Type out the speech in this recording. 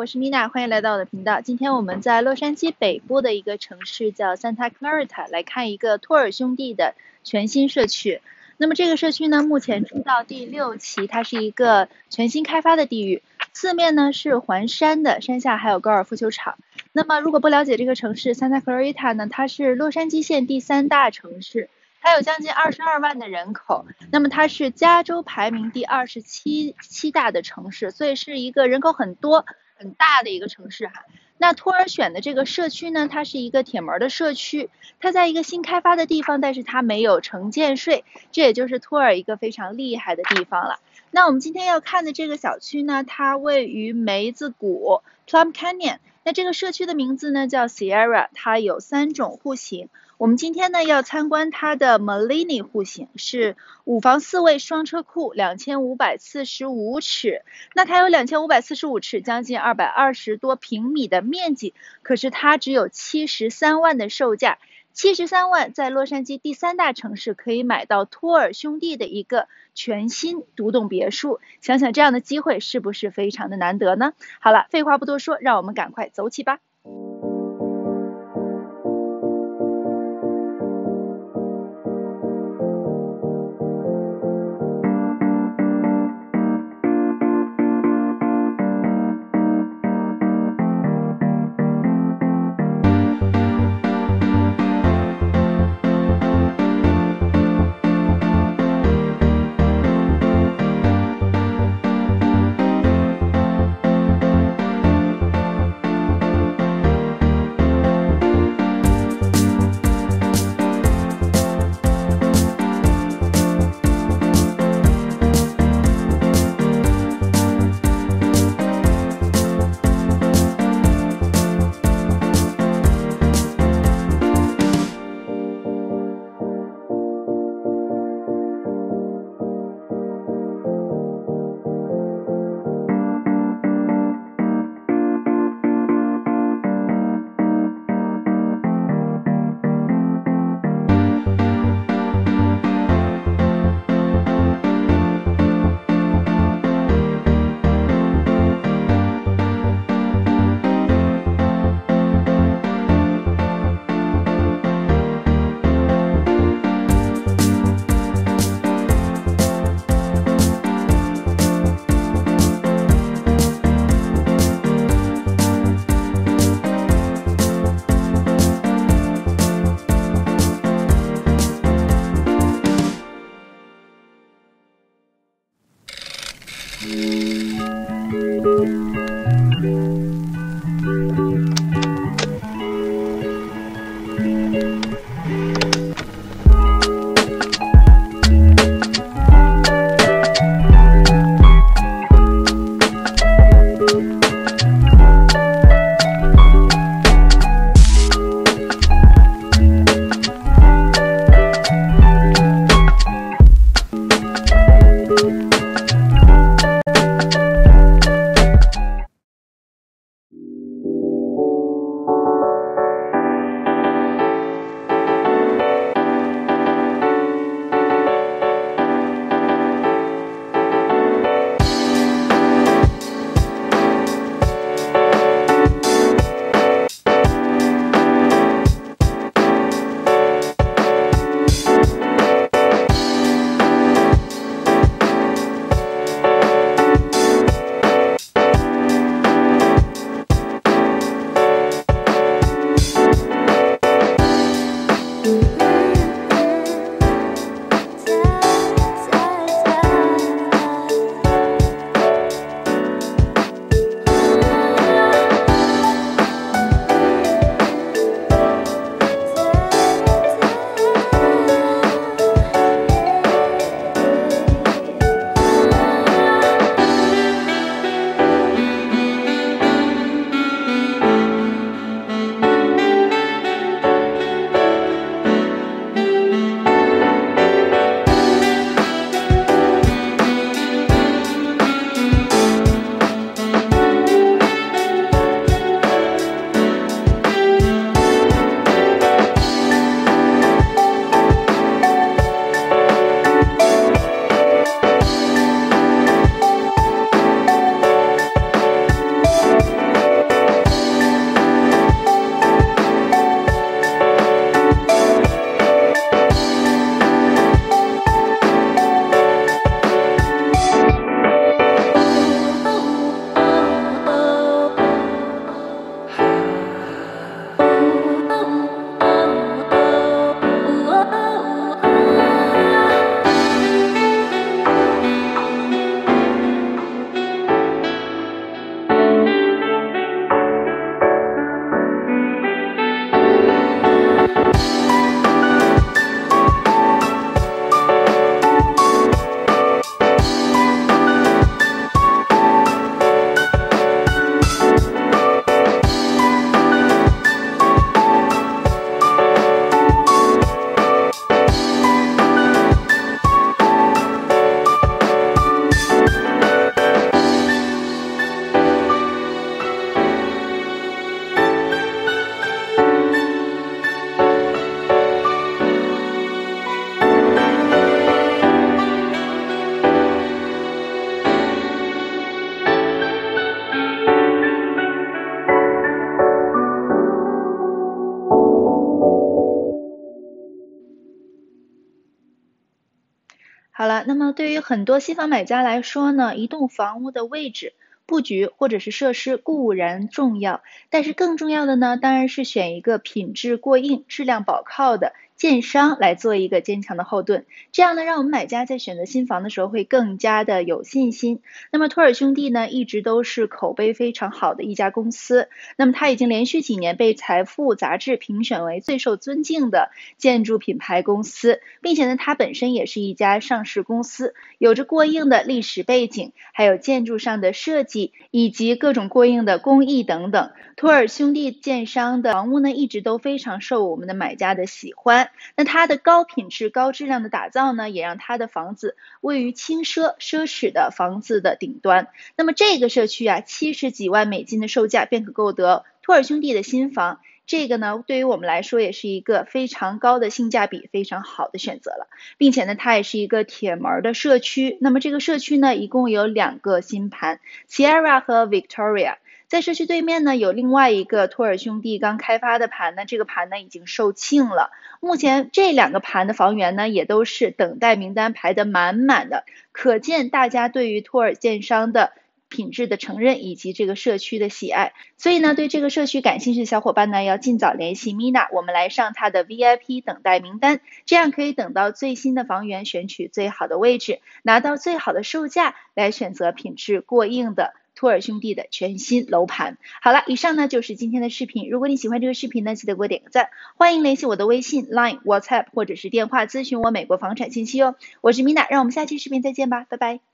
我是 Nina， 欢迎来到我的频道。今天我们在洛杉矶北部的一个城市叫 Santa Clarita 来看一个托尔兄弟的全新社区。那么这个社区呢，目前住到第6期，它是一个全新开发的地域，四面呢是环山的，山下还有高尔夫球场。那么如果不了解这个城市 Santa Clarita 呢，它是洛杉矶县第3大城市，它有将近22万的人口，那么它是加州排名第27大的城市，所以是一个人口很多很大的一个城市哈。那托尔选的这个社区呢，它是一个铁门的社区，它在一个新开发的地方，但是它没有城建税，这也就是托尔一个非常厉害的地方了。那我们今天要看的这个小区呢，它位于梅子谷 Plum Canyon， 那这个社区的名字呢叫 Sierra， 它有3种户型。我们今天呢要参观它的 Malini 户型，是5房4卫双车库，2545尺。那它有2545尺，将近220多平米的面积，可是它只有73万的售价。73万在洛杉矶第3大城市可以买到托尔兄弟的一个全新独栋别墅，想想这样的机会是不是非常的难得呢？好了，废话不多说，让我们赶快走起吧。 好了，那么对于很多新房买家来说呢，一栋房屋的位置、布局或者是设施固然重要，但是更重要的呢，当然是选一个品质过硬、质量保靠的建商来做一个坚强的后盾。这样呢，让我们买家在选择新房的时候会更加的有信心。那么托尔兄弟呢，一直都是口碑非常好的一家公司。那么它已经连续几年被财富杂志评选为最受尊敬的建筑品牌公司，并且呢，它本身也是一家上市公司，有着过硬的历史背景，还有建筑上的设计以及各种过硬的工艺等等。托尔兄弟建商的房屋呢，一直都非常受我们的买家的喜欢。那它的高品质、高质量的打造呢，也让它的房子位于轻奢、奢侈的房子的顶端。那么这个社区啊，70几万美金的售价便可购得托尔兄弟的新房。这个呢，对于我们来说也是一个非常高的性价比、非常好的选择了，并且呢，它也是一个铁门的社区。那么这个社区呢，一共有2个新盘 ，Sierra 和 Victoria。在社区对面呢，有另外一个托尔兄弟刚开发的盘呢，这个盘呢已经售罄了。目前这2个盘的房源呢，也都是等待名单排得满满的，可见大家对于托尔建商的品质的承认以及这个社区的喜爱。所以呢，对这个社区感兴趣的小伙伴呢，要尽早联系 Mina， 我们来上她的 VIP 等待名单，这样可以等到最新的房源，选取最好的位置，拿到最好的售价，来选择品质过硬的托尔兄弟的全新楼盘。好了，以上呢就是今天的视频。如果你喜欢这个视频呢，记得给我点个赞。欢迎联系我的微信、Line、WhatsApp 或者是电话咨询我美国房产信息哦。我是 Mina， 让我们下期视频再见吧，拜拜。